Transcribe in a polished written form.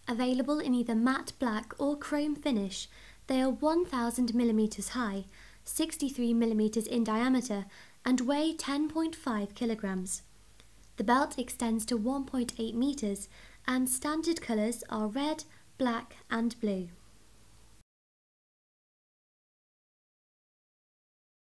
Available in either matte black or chrome finish, they are 1000 mm high, 63 mm in diameter, and weigh 10.5 kilograms. The belt extends to 1.8 meters, and standard colours are red, black and blue.